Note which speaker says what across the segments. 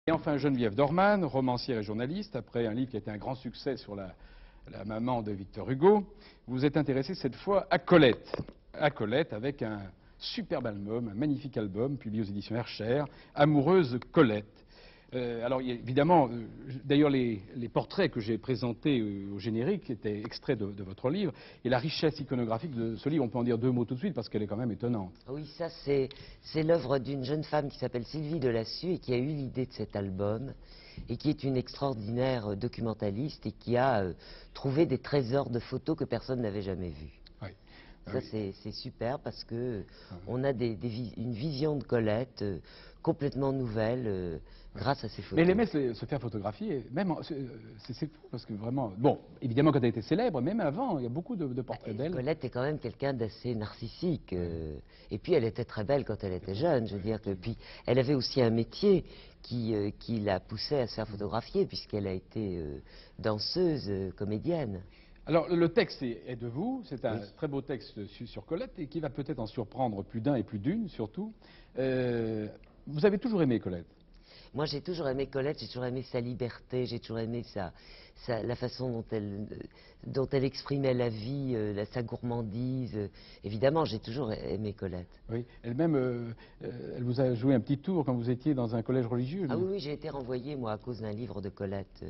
Speaker 1: Et enfin, Geneviève Dorman, romancière et journaliste, après un livre qui a été un grand succès sur la maman de Victor Hugo, vous êtes intéressée cette fois à Colette. À Colette, avec un superbe album, un magnifique album, publié aux éditions Hercher, Amoureuse Colette. Alors évidemment, d'ailleurs les portraits que j'ai présentés au générique étaient extraits de votre livre, et la richesse iconographique de ce livre, on peut en dire deux mots tout de suite parce qu'elle est quand même étonnante.
Speaker 2: Oui, ça c'est l'œuvre d'une jeune femme qui s'appelle Sylvie Delassus et qui a eu l'idée de cet album et qui est une extraordinaire documentaliste et qui a trouvé des trésors de photos que personne n'avait jamais vus.
Speaker 1: Oui.
Speaker 2: Ça c'est super parce que on a une vision de Colette complètement nouvelle grâce à ces photos.
Speaker 1: Mais elle aimait se faire photographier, même, c'est fou, parce que vraiment, bon, évidemment quand elle était célèbre, même avant, il y a beaucoup de portraits d'elle.
Speaker 2: Colette est quand même quelqu'un d'assez narcissique, et puis elle était très belle quand elle était jeune, je veux dire que, puis elle avait aussi un métier qui la poussait à se faire photographier, puisqu'elle a été danseuse, comédienne.
Speaker 1: Alors le texte est de vous, c'est un très beau texte sur Colette, et qui va peut-être en surprendre plus d'un et plus d'une, surtout. Vous avez toujours aimé Colette?
Speaker 2: Moi, j'ai toujours aimé Colette, j'ai toujours aimé sa liberté, j'ai toujours aimé la façon dont elle exprimait la vie, sa gourmandise. Évidemment, j'ai toujours aimé Colette.
Speaker 1: Oui, elle-même, elle vous a joué un petit tour quand vous étiez dans un collège religieux.
Speaker 2: Ah oui, j'ai été renvoyée, moi, à cause d'un livre de Colette,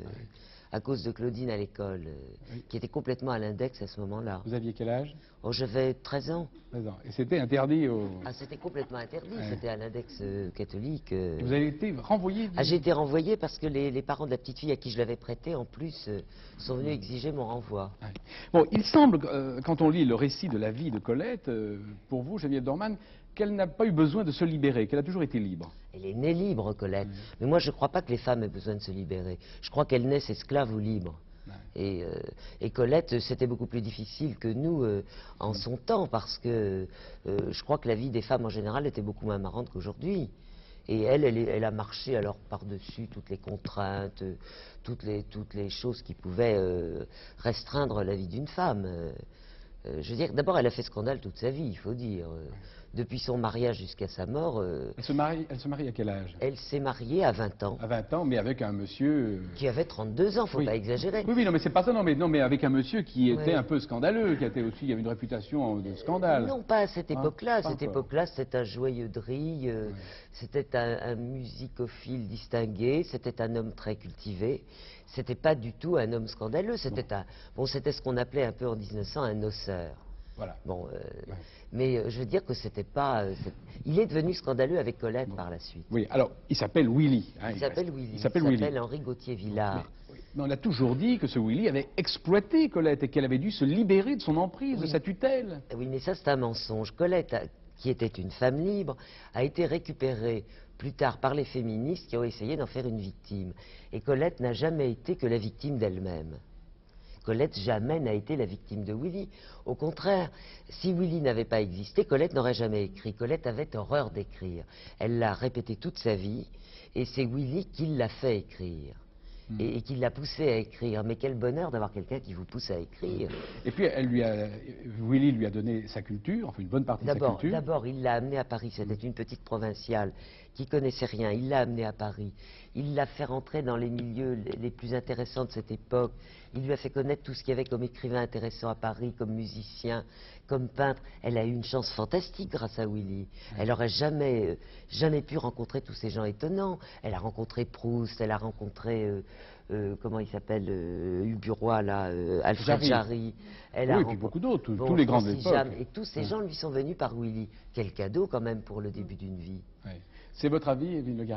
Speaker 2: à cause de Claudine à l'école, qui était complètement à l'index à ce moment-là.
Speaker 1: Vous aviez quel âge?
Speaker 2: Oh, j'avais 13 ans.
Speaker 1: 13 ans. Et c'était interdit au...
Speaker 2: Ah, c'était complètement interdit, c'était à l'index catholique.
Speaker 1: Et vous avez été renvoyé?
Speaker 2: Ah, j'ai été renvoyée parce que les parents de la petite fille à qui je l'avais prêté, en plus, sont venus exiger mon renvoi.
Speaker 1: Bon, il semble, quand on lit le récit de la vie de Colette, pour vous, Geneviève Dorman, qu'elle n'a pas eu besoin de se libérer, qu'elle a toujours été libre.
Speaker 2: Elle est née libre, Colette. Mais moi, je ne crois pas que les femmes aient besoin de se libérer. Je crois qu'elles naissent esclaves ou libres. Et Colette, c'était beaucoup plus difficile que nous en son temps, parce que je crois que la vie des femmes en général était beaucoup moins marrante qu'aujourd'hui. Et elle a marché alors par-dessus toutes les contraintes, toutes les choses qui pouvaient restreindre la vie d'une femme. Je veux dire, d'abord, elle a fait scandale toute sa vie, il faut dire. Depuis son mariage jusqu'à sa mort...
Speaker 1: Elle se marie à quel âge?
Speaker 2: Elle s'est mariée à 20 ans.
Speaker 1: À 20 ans, mais avec un monsieur...
Speaker 2: Qui avait 32 ans, faut pas exagérer.
Speaker 1: Oui, non, mais c'est pas ça, non, mais avec un monsieur qui était un peu scandaleux, qui était aussi, il y avait une réputation de scandale.
Speaker 2: Non, pas à cette époque-là. À cette époque-là, c'était un joyeux drille, c'était un musicophile distingué, c'était un homme très cultivé. C'était pas du tout un homme scandaleux, c'était c'était ce qu'on appelait un peu en 1900 un noceur.
Speaker 1: Voilà.
Speaker 2: Bon, mais je veux dire que c'était pas... il est devenu scandaleux avec Colette par la suite.
Speaker 1: Oui, alors, il s'appelle Willy.
Speaker 2: Il s'appelle Henri Gauthier-Villard.
Speaker 1: Mais on a toujours dit que ce Willy avait exploité Colette et qu'elle avait dû se libérer de son emprise, de sa tutelle.
Speaker 2: Oui, mais ça, c'est un mensonge. Colette, qui était une femme libre, a été récupérée plus tard par les féministes qui ont essayé d'en faire une victime. Et Colette n'a jamais été que la victime d'elle-même. Colette jamais n'a été la victime de Willy. Au contraire, si Willy n'avait pas existé, Colette n'aurait jamais écrit. Colette avait horreur d'écrire. Elle l'a répété toute sa vie, et c'est Willy qui l'a fait écrire. Et qui l'a poussé à écrire. Mais quel bonheur d'avoir quelqu'un qui vous pousse à écrire.
Speaker 1: Et puis, Willy lui a donné sa culture, enfin une bonne partie de sa culture.
Speaker 2: D'abord, il l'a amené à Paris. C'était une petite provinciale qui connaissait rien. Il l'a amené à Paris. Il l'a fait rentrer dans les milieux les plus intéressants de cette époque. Il lui a fait connaître tout ce qu'il y avait comme écrivain intéressant à Paris, comme musicien, comme peintre. Elle a eu une chance fantastique grâce à Willy. Elle n'aurait jamais pu rencontrer tous ces gens étonnants. Elle a rencontré Proust, elle a rencontré... comment il s'appelle, Hugues là, Alfred Jarry.
Speaker 1: Oui, et puis beaucoup d'autres, tous les grands de l'époque.
Speaker 2: Et tous ces gens lui sont venus par Willy. Quel cadeau quand même pour le début d'une vie.
Speaker 1: C'est votre avis, Evelyne Le Gardien?